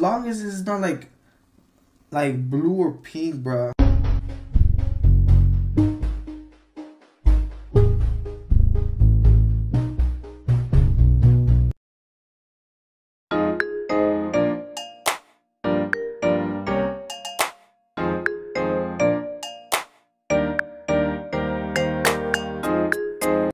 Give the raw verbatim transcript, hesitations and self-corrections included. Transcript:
long as it's not like like blue or pink, bro.